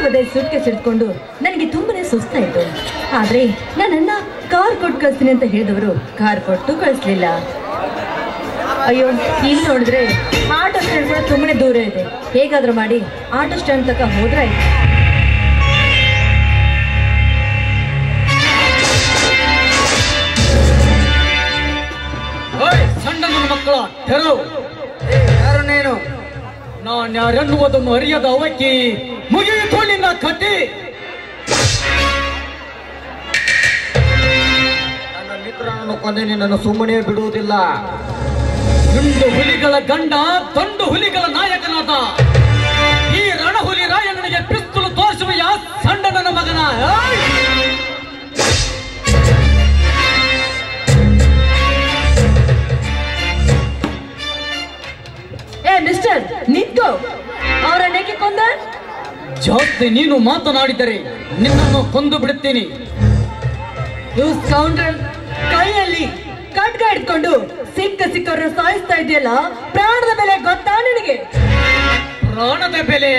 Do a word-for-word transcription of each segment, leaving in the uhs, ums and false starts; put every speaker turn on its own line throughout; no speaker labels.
ಪದೇ ಸುಟ್ಕೆ ಸಿಡ್ಕೊಂಡು ನನಗೆ ತುಂಬಾನೇ ಸುಸ್ತಾಯಿತು. ಆದ್ರೆ ನನ್ನನ್ನ ಕಾರ್ ಕೊಟ್ಟು ಕಳಿಸ್ತೀನಿ ಅಂತ ಹೇಳಿದವರು ಕಾರ್ ಕೊಟ್ಟು ಕಳಿಸ್ಲಿಲ್ಲ. ಅಯ್ಯೋ, ಇಲ್ಲಿ ನೋಡಿದ್ರೆ ಆಟೋ ಸ್ಟ್ಯಾಂಡ್ ಕೂಡ ತುಂಬಾನೇ ದೂರ ಇದೆ. ಹೇಗಾದ್ರೂ ಮಾಡಿ ಆಟೋ ಸ್ಟ್ಯಾಂಡ್ ತನಕ ಹೋದ್ರೆ ಆಯ್ತು.
ಸಣ್ಣ ಮಕ್ಕಳ ತೆರವು ಯಾರು ನೀನು? ನಾನು ಯಾರೆನ್ನುವುದನ್ನು ಅರಿಯದ ಅವಕ್ಕಿ ಮುಗಿಯಿತು ನಿನ್ನ ಕಟ್ಟಿ.
ನನ್ನ ಮಿತ್ರನನ್ನು ಕೊಂದೆ ನಿನ್ನನ್ನು ಸುಮ್ಮನೆ ಬಿಡುವುದಿಲ್ಲ.
ಗಂಡು ಹುಲಿಗಳ ಗಂಡ, ದಂಡು ಹುಲಿಗಳ ನಾಯಕನಾದ ಈ ರಣಹುಲಿ ರಾಯಣ್ಣನಿಗೆ ಪಿಸ್ತೂಲು ತೋರಿಸುವ ಯಾ ಸಣ್ಣ ನನ್ನ ಮಗನ.
ಏ ಮಿಸ್ಟರ್, ನಿಂತು ಅವರನ್ನೇಕೆ ಕೊಂದ?
ಜಾಸ್ತಿ ನೀನು ಮಾತನಾಡಿದರೆ ನಿನ್ನನ್ನು ಕೊಂದು ಬಿಡುತ್ತೀನಿ.
ಕೈಯಲ್ಲಿ ಖಡ್ಗ ಇಟ್ಕೊಂಡು ಸಿಕ್ಕ ಸಿಕ್ಕವ್ರನ್ನ ಸಾಯಿಸ್ತಾ ಇದೆಯಲ್ಲ, ಪ್ರಾಣದ ಬೆಲೆ ಗೊತ್ತಾ ನಿನಗೆ?
ಪ್ರಾಣದ ಬೆಲೆ?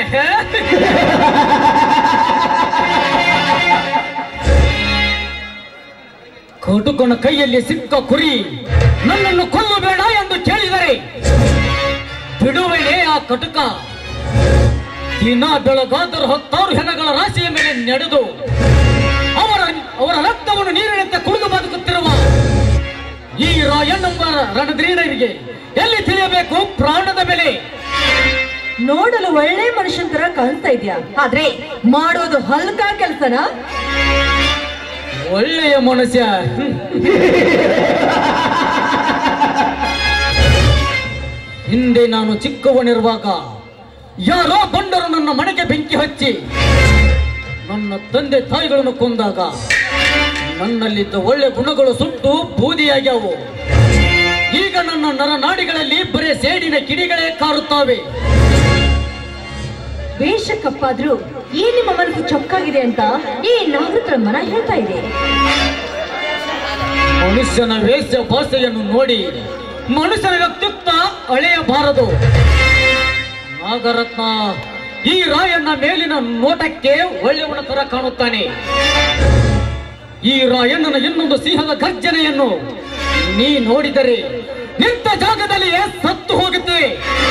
ಕಟುಕನ ಕೈಯಲ್ಲಿ ಸಿಕ್ಕ ಕುರಿ ನನ್ನನ್ನು ಕೊಲ್ಲಬೇಡ ಎಂದು ಕೇಳಿದರೆ ಬಿಡುವೆಯೇ ಆ ಕಟುಕ? ದಿನ ಬೆಳಗಾದರೂ ಹತ್ತಾರು ಹೆಣಗಳ ರಾಶಿಯ ಮೇಲೆ ನಡೆದು ಅವರ ಅವರ ರಕ್ತವನ್ನು ನೀರಿನಂತೆ ಕುಡಿದು ಬದುಕುತ್ತಿರುವ ಈ ರಾಯಣ್ಣಂಬ ರಣಧೀರರಿಗೆ ಎಲ್ಲಿ ತಿಳಿಯಬೇಕು ಪ್ರಾಣದ ಬೆಲೆ?
ನೋಡಲು ಒಳ್ಳೆ ಮನುಷ್ಯನ ತರ ಕಾಣಿಸ್ತಾ ಇದೆಯಾ, ಆದ್ರೆ ಮಾಡೋದು ಹಲ್ಕ ಕೆಲಸನ?
ಒಳ್ಳೆಯ ಮನುಷ್ಯ ಹಿಂದೆ ನಾನು ಚಿಕ್ಕವನಿರುವಾಗ ಯಾರೋ ಬಂಡರು ನನ್ನ ಮನೆಗೆ ಬೆಂಕಿ ಹಚ್ಚಿ ನನ್ನ ತಂದೆ ತಾಯಿಗಳನ್ನು ಕೊಂದಾಗ ನನ್ನಲ್ಲಿದ್ದ ಒಳ್ಳೆ ಗುಣಗಳು ಸುಟ್ಟು ಬೂದಿಯಾಗ್ಯಾವು. ಈಗ ನನ್ನ ನರನಾಡಿಗಳಲ್ಲಿ ಬರೇ ಸೇಡಿನ ಕಿಡಿಗಳೇ ಕಾರುತ್ತವೆ.
ವೇಷ ಕಪ್ಪಾದ್ರೂ ಈ ನಿಮ್ಮ ಮನಸ್ಸು ಚೊಕ್ಕಾಗಿದೆ ಅಂತ ಈ ನಾಗರಿಕರ ಮನ ಹೇಳ್ತಾ ಇದೆ.
ಮನುಷ್ಯನ ವೇಷ ಭಾಷೆಯನ್ನು ನೋಡಿ ಮನುಷ್ಯನ ವ್ಯಕ್ತಿತ್ವ ಅಳೆಯಬಾರದು. ನಾಗರತ್ನ ಈ ರಾಯಣ್ಣ ಮೇಲಿನ ನೋಟಕ್ಕೆ ಒಳ್ಳೆಯವನ ತರ ಕಾಣುತ್ತಾನೆ. ಈ ರಾಯಣ್ಣನ ಇನ್ನೊಂದು ಸಿಂಹದ ಗರ್ಜನೆಯನ್ನು ನೀ ನೋಡಿದರೆ ನಿಂತ ಜಾಗದಲ್ಲಿಯೇ ಸತ್ತು ಹೋಗುತ್ತೆ.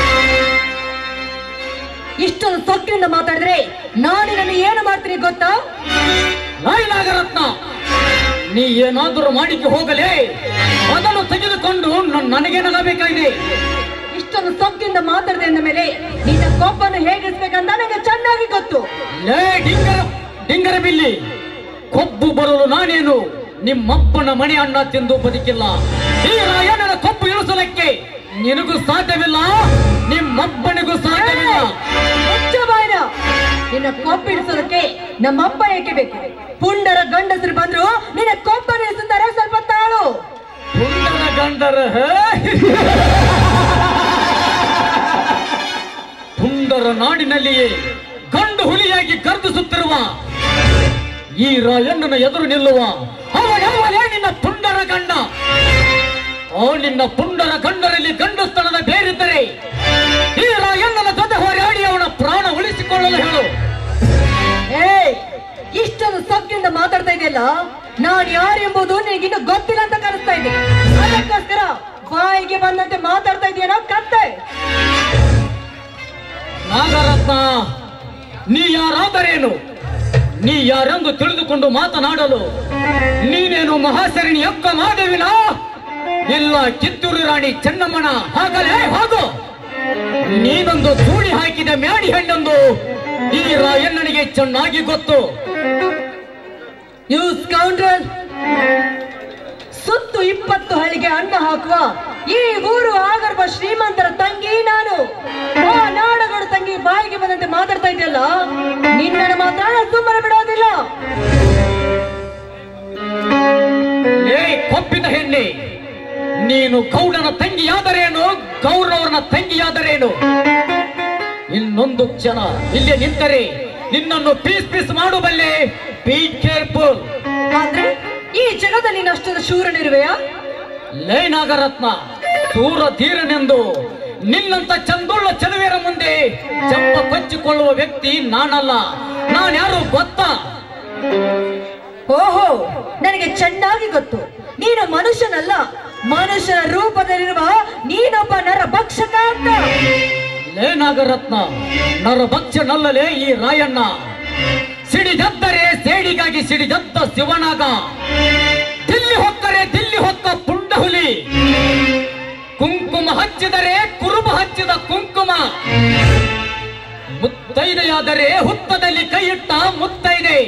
ಇಷ್ಟೊಂದು ಸೊಕ್ಕಿನಿಂದ ಮಾತಾಡಿದ್ರೆ ನಾನು ನನ್ನ ಏನು ಮಾಡ್ತೀನಿ ಗೊತ್ತಾ?
ನಾಯಿ ನಾಗರತ್ನ, ನೀ ಏನಾದರೂ ಮಾಡಿಕೆ ಹೋಗಲೇ ಅದನ್ನು ತೆಗೆದುಕೊಂಡು ನನಗೇನಾಗಬೇಕಾಗಿದೆ.
ಇಷ್ಟೊಂದು ಸೊಕ್ಕಿಂದ ಮಾತಾಡಿದೆ ಅಂದ ಮೇಲೆ ನಿನ್ನ ಕೋಪವನ್ನು ಹೇಗಿಸ್ಬೇಕಂತ ನನಗೆ ಚೆನ್ನಾಗಿ ಗೊತ್ತು.
ಲೇ ಡಿಂಗರ ಡಿಂಗರ ಬಿಲ್ಲಿ, ಕೊಬ್ಬು ಬರಲು ನಾನೇನು ನಿಮ್ಮಪ್ಪನ ಮನೆ ಅನ್ನ ತಿಂದು ಬದುಕಿಲ್ಲ. ಈ ರಾಯಣ್ಣನ ಕೊಬ್ಬು ಇಳಿಸಲಿಕ್ಕೆ ನಿನಗೂ ಸಾಧ್ಯವಿಲ್ಲ, ನಿಮ್ಮಪ್ಪನಿಗೂ ಸಾಧ್ಯವಿಲ್ಲ.
ನಿನ್ನ ಕೊಬ್ಬು ಇಳಿಸೋದಕ್ಕೆ ನಮ್ಮಪ್ಪ ಏಕೆ ಬೇಕು? ಪುಂಡರ ಗಂಡಸರು ಬಂದ್ರು ನಿನ್ನ ಕೊಬ್ಬ ಇಳಿಸುತ್ತಾರೆ, ಸ್ವಲ್ಪ ತಾಳು.
ಪುಂಡರ ಗಂಡರ ಪುಂಡರ ನಾಡಿನಲ್ಲಿಯೇ ಗಂಡು ಹುಲಿಯಾಗಿ ಗರ್ಜಿಸುತ್ತಿರುವ ಈ ರಾಯಣ್ಣನ ಎದುರು ನಿಲ್ಲುವ ಅವನೇ ನಿನ್ನ ಪುಂಡರ ಗಂಡ. ಆ ನಿನ್ನ ಪುಂಡರ ಗಂಡರಲ್ಲಿ ಗಂಡಸ್ತನದ ಬೇರಿದ್ದರೆ ಈ ರಾಯಣ್ಣನ ಜೊತೆ ಹೋರಾಡಿ ಅವನ ಪ್ರಾಣ ಉಳಿಸಿಕೊಳ್ಳಲು ಹೇಳು.
ಏ, ಇಷ್ಟೊಂದು ಸೊಕ್ಕಿಂದ ಮಾತಾಡ್ತಾ ಇದೆಯಲ್ಲ, ನಾನು ಯಾರೆಂಬುದು ನಿನಗಿನ್ನು ಗೊತ್ತಿಲ್ಲ ಅಂತ ಕಾಣಿಸ್ತಾ ಇದೆ. ಅದಕ್ಕೋಸ್ಕರ ಬಾಯಿಗೆ ಬಂದಂತೆ ಮಾತಾಡ್ತಾ ಇದೆಯೇನೋ ಕತ್ತೆ.
ನಾಗರತ್ನ, ನೀ ಯಾರಾದರೇನು? ನೀ ಯಾರೆಂದು ತಿಳಿದುಕೊಂಡು ಮಾತನಾಡಲು ನೀನೇನು ಮಹಾಸರಣಿ ಅಕ್ಕ ಮಾದೇವಿನ? ಇಲ್ಲ ಕಿತ್ತೂರು ರಾಣಿ ಚೆನ್ನಮ್ಮನ? ಹಾಗಲೇ ಹೋಗು. ನೀನೊಂದು ಚೂಡಿ ಹಾಕಿದ ಮ್ಯಾಡಿ ಹೆಣ್ಣೊಂದು ಈ ರಾಯಣ್ಣನಿಗೆ ಚೆನ್ನಾಗಿ ಗೊತ್ತು.
ಯು ಸ್ಕೌಂಡ್ರಲ್, ಸುತ್ತು ಇಪ್ಪತ್ತು ಹಳ್ಳಿಗೆ ಅನ್ನ ಹಾಕುವ ಈ ಊರು ಆಗರ್ಭ ಶ್ರೀಮಂತರ ತಂಗಿ ನಾನು. ಆ ನಾಡಗಡ ತಂಗಿ ಬಾಯಿಗೆ ಬಂದಂತೆ ಮಾತಾಡ್ತಾ ಇದೆಯಲ್ಲ, ನಿನ್ನನ್ನು ಮಾತ್ರ ಸುಮ್ಮನೆ ಬಿಡೋದಿಲ್ಲ.
ಏ ಕೊಪ್ಪಿದ ಹೆಣ್ಣೆ, ನೀನು ಗೌಡನ ತಂಗಿಯಾದರೇನು, ಗೌರವನ ತಂಗಿಯಾದರೇನು? ಇನ್ನೊಂದು ಕ್ಷಣ ಇಲ್ಲೇ ನಿಂತರೆ ನಿನ್ನನ್ನು ಪೀಸ್ ಪೀಸ್ ಮಾಡಬಲ್ಲೆ. Be careful.
ಆದ್ರೆ ಈ ಜಗದಲ್ಲಿ ಅಷ್ಟೊಂದು ಶೂರನಿರುವೆಯಾ?
ಲೇ ನಾಗರತ್ನ, ಸೂರ ಧೀರನೆಂದು ನಿನ್ನಂತ ಚಂದುಳ್ಳ ಚಲುವೆರ ಮುಂದೆ ಚಂಪ ಕೊಚ್ಚಿಕೊಳ್ಳುವ ವ್ಯಕ್ತಿ ನಾನಲ್ಲ. ನಾನು ಯಾರು ಗೊತ್ತಾ?
ಓಹೋ, ನನಗೆ ಚೆನ್ನಾಗಿ ಗೊತ್ತು. ನೀನು ಮನುಷ್ಯನಲ್ಲ, ಮನುಷ್ಯನ ರೂಪದಲ್ಲಿರುವ ನೀನೊಬ್ಬ ನರಭಕ್ಷಕ ಅಂತ.
ಲೇ ನಾಗರತ್ನ, ನರಭಕ್ಷನಲ್ಲಲೇ ಈ ರಾಯಣ್ಣ. ಸಿಡಿದದ್ದರೆ ಸೇಡಿಗಾಗಿ ಸಿಡಿದದ್ದ ಶಿವನಾಗ. ದಿಲ್ಲಿ ಹೊಕ್ಕರೆ ದಿಲ್ಲಿ ಹೊಕ್ಕ ಪುಂಡ ಹುಲಿ. ಕುಂಕುಮ ಹಚ್ಚಿದರೆ ಕುರುಬ ಹಚ್ಚಿದ ಕುಂಕುಮ. ಮುತ್ತೈದೆಯಾದರೆ ಹುತ್ತದಲ್ಲಿ ಕೈಯಿಟ್ಟ ಮುತ್ತೈದೆ.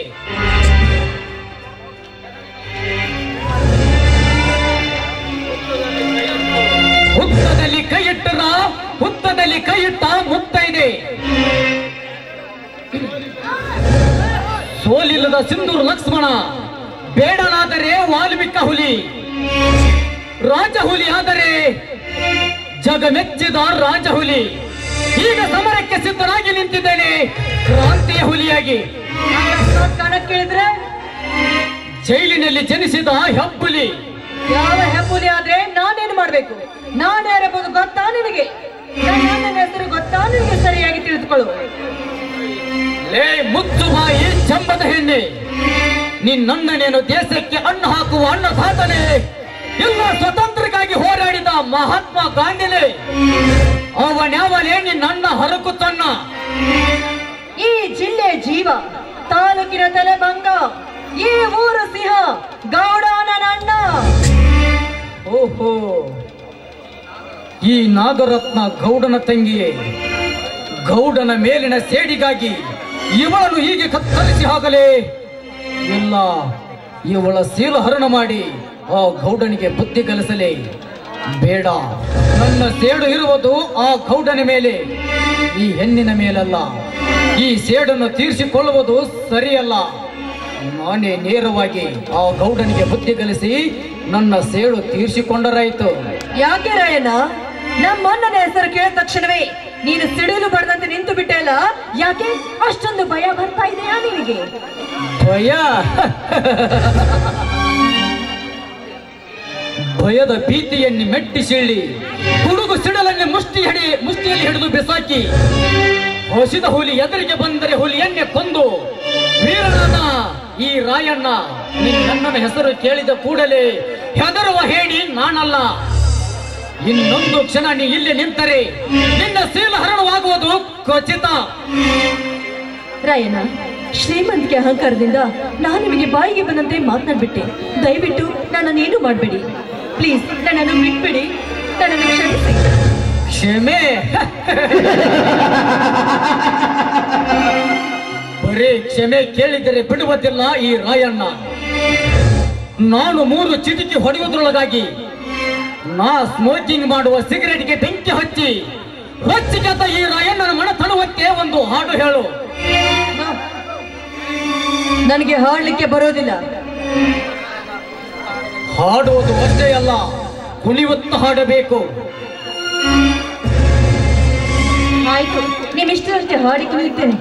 ಹುತ್ತದಲ್ಲಿ ಕೈಯಿಟ್ಟರ ಹುತ್ತದಲ್ಲಿ ಕೈಯಿಟ್ಟ ಮುತ್ತೈದೆ. ಸೋಲಿಲ್ಲದ ಸಿಂಧೂರು ಲಕ್ಷ್ಮಣ, ಬೇಡನಾದರೆ ವಾಲ್ಮೀಕ ಹುಲಿ. ರಾಜ ಹುಲಿ ಆದರೆ ಜಗಮೆಚ್ಚಿದ ರಾಜ ಹುಲಿ. ಈಗ ಸಮರಕ್ಕೆ ಸಿದ್ಧನಾಗಿ ನಿಂತಿದ್ದೇನೆ, ಕ್ರಾಂತಿಯ ಹುಲಿಯಾಗಿ.
ಕೇಳಿದ್ರೆ
ಜೈಲಿನಲ್ಲಿ ಜನಿಸಿದ ಹೆಬ್ಬುಲಿ.
ಯಾವ ಹೆಬ್ಬುಲಿ ಆದ್ರೆ ನಾನೇನು ಮಾಡ್ಬೇಕು? ನಾನು ಯಾರೆಂಬುದು ಗೊತ್ತಾ ನಿನಗೆ? ನನ್ನ ಹೆಸರು ಗೊತ್ತಾ ನಿನಗೆ? ಸರಿಯಾಗಿ ತಿಳಿದುಕೊಳ್ಳು.
ಲೇ ಮುತ್ತು ಬಾಯಿ ಚಂಬದ ಹೆಣ್ಣೆ, ನಿನ್ನಣ್ಣನೇನು ದೇಶಕ್ಕೆ ಅನ್ನ ಹಾಕುವ ಅನ್ನದಾತನೇ, ಇಲ್ಲ ಸ್ವತಂತ್ರಕ್ಕಾಗಿ ಹೋರಾಡಿದ ಮಹಾತ್ಮ ಗಾಂಧಿನೇ? ಅವನ್ಯಾವಲೇ ನಿನ್ನಣ್ಣ ಹರಕುತ್ತಣ್ಣ?
ಈ ಜಿಲ್ಲೆ ಜೀವ, ತಾಲೂಕಿನ ತಲೆಬಂಗ, ಈ ಊರು ಸಿಂಹ, ಗೌಡ ನನ್ನ.
ಓಹೋ, ಈ ನಾಗರತ್ನ ಗೌಡನ ತಂಗಿಯೇ. ಗೌಡನ ಮೇಲಿನ ಸೇಡಿಗಾಗಿ ಇವಳನ್ನು ಹೀಗೆ ಕತ್ತರಿಸಿ ಹಾಕಲೇ? ಇಲ್ಲ, ಇವಳ ಶೀಲ ಹರಣ ಮಾಡಿ ಆ ಗೌಡನಿಗೆ ಬುದ್ಧಿ ಕಲಿಸಲೇ? ಬೇಡ, ನನ್ನ ಸೇಡು ಇರುವುದು ಆ ಗೌಡನ ಮೇಲೆ, ಈ ಹೆಣ್ಣಿನ ಮೇಲಲ್ಲ. ಈ ಸೇಡನ್ನು ತೀರಿಸಿಕೊಳ್ಳುವುದು ಸರಿಯಲ್ಲ. ನಾನೇ ನೇರವಾಗಿ ಆ ಗೌಡನಿಗೆ ಬುದ್ಧಿ ಕಲಿಸಿ ನನ್ನ ಸೇಡು ತೀರಿಸಿಕೊಂಡರಾಯಿತು.
ಯಾಕೆ ರಾಯಣ್ಣ, ನಮ್ಮಣ್ಣನ ಹೆಸರು ಕೇಳಿದ ತಕ್ಷಣವೇ ನೀನು ಸಿಡಿಲು ಬಡದಂತೆ ನಿಂತು ಬಿಟ್ಟೆ ಅಲ್ಲ? ಯಾಕೆ ಅಷ್ಟೊಂದು ಭಯ ಬರ್ತಾ ಇದೆಯಾ ನಿನಗೆ?
ಭಯ? ಭಯದ ಭೀತಿಯನ್ನು ಮೆಟ್ಟಿಸಿಳ್ಳಿ ಹುಡುಗು ಸಿಡಲನ್ನೇ ಮುಷ್ಟಿ ಹಿಡಿ ಮುಷ್ಟಿಯಲ್ಲಿ ಹಿಡಿದು ಬೆಸಾಕಿ, ಹೊಸಿದ ಹುಲಿ ಎದುರಿಗೆ ಬಂದರೆ ಹುಲಿಯನ್ನೇ ಕೊಂದು ವೀರನಾದ ಈ ರಾಯಣ್ಣ. ನಿನ್ನಣ್ಣನ ಹೆಸರು ಕೇಳಿದ ಕೂಡಲೇ ಹೆದರುವ ಹೇಳಿ ನಾನಲ್ಲ. ಇನ್ನೊಂದು ಕ್ಷಣ ನೀ ಇಲ್ಲಿ ನಿಂತರೆ ನಿನ್ನ ಶೀಲ ಹರಣವಾಗುವುದು ಖಚಿತ.
ರಾಯಣ್ಣ, ಶ್ರೀಮಂತಿಕೆ ಅಹಂಕಾರದಿಂದ ನಾನು ನಿಮಗೆ ಬಾಯಿಗೆ ಬಂದಂತೆ ಮಾತನಾಡ್ಬಿಟ್ಟೆ. ದಯವಿಟ್ಟು ನನ್ನನ್ನೇನು ಮಾಡಬೇಡಿ. ಪ್ಲೀಸ್, ನನ್ನನ್ನು ಬಿಟ್ಬಿಡಿ, ನನ್ನನ್ನು ಕ್ಷಮಿಸಿ.
ಕ್ಷಮೆ? ಬರೀ ಕ್ಷಮೆ ಕೇಳಿದರೆ ಬಿಡುವುದಿಲ್ಲ ಈ ರಾಯಣ್ಣ. ನಾನು ಮೂರು ಚಿಟಿಕೆ ಹೊಡೆಯುವುದರೊಳಗಾಗಿ ನಾ ಸ್ಮೋಕಿಂಗ್ ಮಾಡುವ ಸಿಗರೆಟ್ಗೆ ಬೆಂಕಿ ಹಚ್ಚಿ ರೊಚ್ಚಿಗೆದ್ದ ಈ ರಾಯಣ್ಣನ ಮನ ತಳುವಕ್ಕೆ ಒಂದು ಹಾಡು ಹೇಳು.
ನನಗೆ ಹಾಡ್ಲಿಕ್ಕೆ ಬರೋದಿಲ್ಲ.
ಹಾಡುವುದು ಅಷ್ಟೇ ಅಲ್ಲ, ಕುಣಿಯುತ್ತ ಹಾಡಬೇಕು.
ಆಯ್ತು, ನಿಮ್ಮಿಷ್ಟರಷ್ಟೇ ಹಾಡಿ ಕುಣಿಯುತ್ತೇನೆ.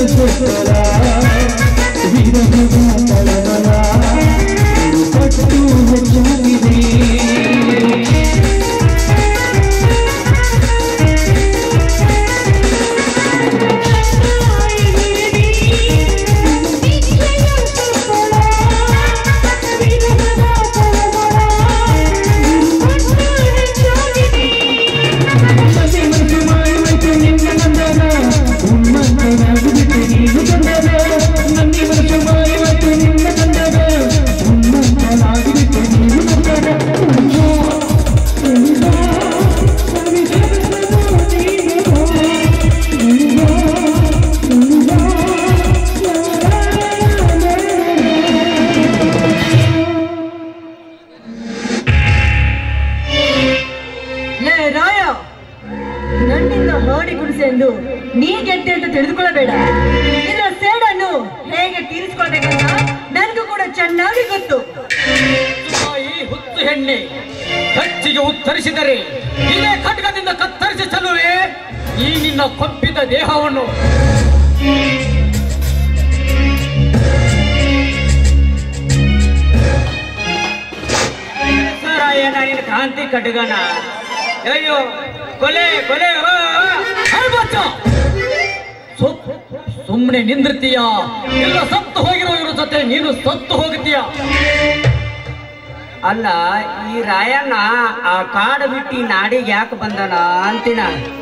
Thank you.
ನೀ ಗೆದ್ದೆ ಅಂತ ತಿಳಿದುಕೊಳ್ಳಬೇಡ. ಇದರ ಸೇಡನ್ನು ಹೇಗೆ ತೀರಿಸಿಕೊಳ್ಬೇಕಂತ ನನಗೂ ಕೂಡ ಚೆನ್ನಾಗಿ ಗೊತ್ತು.
ಈ ಹುತ್ತು ಹೆಣ್ಣೆ ಹೆಚ್ಚಿಗೆ ಉತ್ತರಿಸಿದರೆ ಇದೇ ಖಡ್ಗದಿಂದ ಕತ್ತರಿಸಿ ಚೆಲ್ಲುವೆ ಈ ನಿನ್ನ ಕೊಬ್ಬಿದ ದೇಹವನ್ನು.
ಏನಾಗಿನ ಕ್ರಾಂತಿ ಖಡ್ಗನ ಅಯ್ಯೋ ಕೊಲೆ ಕೊಲೆ
ಸುಮ್ಮನೆ ನಿಂದಿರ್ತೀಯ ಇಲ್ಲ ಸತ್ತು ಹೋಗಿರೋ ಇವ್ರ ಜೊತೆ ನೀನು ಸತ್ತು ಹೋಗ್ತೀಯ.
ಅಲ್ಲ ಈ ರಾಯಣ್ಣ ಆ ಕಾಡು ಬಿಟ್ಟು ನಾಡಿಗೆ ಯಾಕೆ ಬಂದನ ಅಂತಿನ.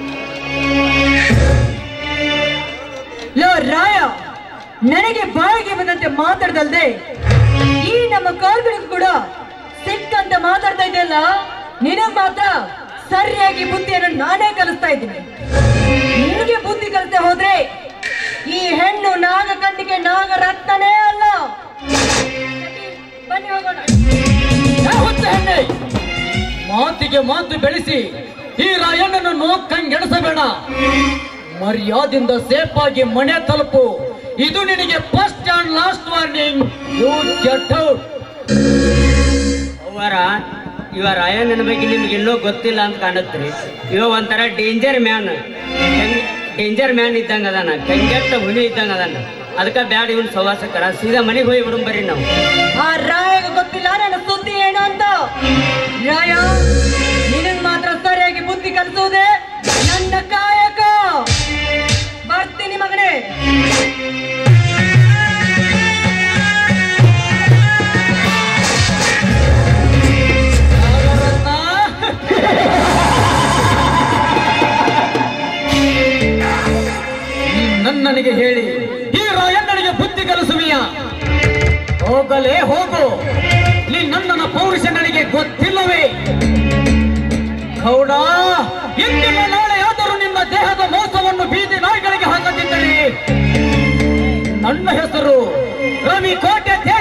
ಲೋ ರಾಯ, ನನಗೆ ಬಾಯಿಗೆ ಬಂದಂತೆ ಮಾತಾಡ್ದಲ್ದೆ ಈ ನಮ್ಮ ಕಾರ್ಗಳಿಗೂ ಕೂಡ ಸಿಕ್ಕಂತ ಮಾತಾಡ್ತಾ ಇದೆಯಲ್ಲ, ನಿನಗ್ ಮಾತ್ರ ಸರಿಯಾಗಿ ಬುದ್ಧಿಯನ್ನು ನಾನೇ ಕಲಿಸ್ತಾ ಇದ್ದೀನಿ. ನಿನಗೆ ಬುದ್ಧಿ ಕಲಿತೆ ಹೋದ್ರೆ ಈ ಹೆಣ್ಣು ನಾಗ ಕಣ್ಣಿಗೆ ನಾಗ ರತ್ನನೇ ಅಲ್ಲ. ಬನ್ನಿ ಹೋಗೋಣ.
ಹೆಣ್ಣೆ ಮಾತಿಗೆ ಮಾತು ಬೆಳೆಸಿ ಈ ರಾಯಣ್ಣನ್ನು ನೋಕ್ಕಂಗೆಣಿಸಬೇಡ. ಮರ್ಯಾದಿಂದ ಸೇಫ್ ಆಗಿ ಮನೆ ತಲುಪು. ಇದು ನಿನಗೆ first and last warning. You get out.
ಅವರ ಇವ ರಾಯಣ್ಣನ ಬಗ್ಗೆ ನಿಮ್ಗೆ ಎಲ್ಲೋ ಗೊತ್ತಿಲ್ಲ ಅಂತ ಕಾಣತ್ರಿ. ಇವ ಒಂಥರ ಡೇಂಜರ್ ಮ್ಯಾನ್ ಡೇಂಜರ್ ಮ್ಯಾನ್ ಇದ್ದಂಗ ಅದಾನ, ಕಂಗೆಟ್ಟ ಹುಲಿ ಇದ್ದಂಗ ಅದಾನ. ಅದಕ್ಕೆ ಬ್ಯಾಡ ಇವನ್ ಸವಾಸಕರ ಸೀದಾ ಮನೆಗೆ ಹೋಗಿ ಬಿಡಂ ಬರ್ರಿ ನಾವು.
ಆ ರಾಯಗ ಗೊತ್ತಿಲ್ಲ ನನ್ನ ಸುದ್ದಿ ಏನು ಅಂತ. ರಾಯ, ನಿನಗ್ ಮಾತ್ರ ಸರಿಯಾಗಿ ಬುದ್ಧಿ ಕಲಿಸುವುದೇ ನನ್ನ ಕಾಯಕ. ಬರ್ತೀನಿ ಮಗನೇ.
ನನ್ನನಿಗೆ ಹೇಳಿ ಈ ರಾಯಣ್ಣನಿಗೆ ಬುದ್ಧಿ ಕಲಿಸುವಿಯ? ಹೋಗಲೇ ಹೋಗು. ನೀ ನನ್ನನ ಪೌರುಷ ನನಗೆ ಗೊತ್ತಿಲ್ಲವೇ? ಗೌಡ, ಇಂದಿನ ನಾಳೆಯಾದರೂ ನಿನ್ನ ದೇಹದ ಮೋಸವನ್ನು ಬೀದಿ ನಾಯಿಗಳಿಗೆ ಹಾಕದಿದ್ದರೆ ನನ್ನ ಹೆಸರು ರವಿ ಕೋಟೆ